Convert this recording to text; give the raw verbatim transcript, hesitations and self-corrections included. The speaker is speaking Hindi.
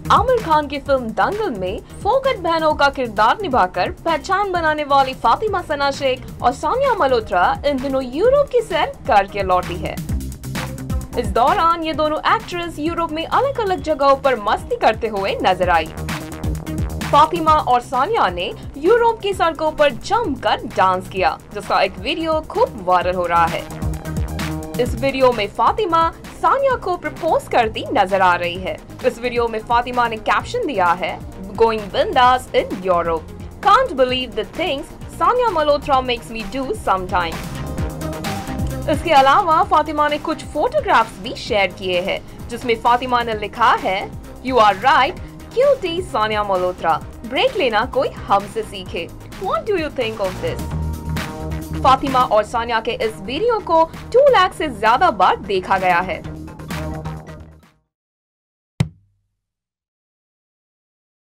आमिर खान की फिल्म दंगल में फोकट बहनों का किरदार निभाकर पहचान बनाने वाली फातिमा सना शेख और सानिया मल्होत्रा इन दिनों यूरोप की सैर करके लौटी है। इस दौरान ये दोनों एक्ट्रेस यूरोप में अलग अलग जगहों पर मस्ती करते हुए नजर आई। फातिमा और सानिया ने यूरोप की सड़कों पर जमकर डांस किया, जिसका एक वीडियो खूब वायरल हो रहा है। इस वीडियो में फातिमा सानिया को प्रपोज करती नजर आ रही है। इस वीडियो में फातिमा ने कैप्शन दिया है, गोइंग बिंदास in Europe, can't believe the things Sania Malhotra makes me do sometimes. इसके अलावा फातिमा ने कुछ फोटोग्राफ्स भी शेयर किए हैं, जिसमें फातिमा ने लिखा है, you are right cutie Sania Malhotra, break लेना कोई हमसे सीखे। What do you think of this? Fatima और सानिया के इस वीडियो को टू लाख से ज्यादा बार देखा गया है।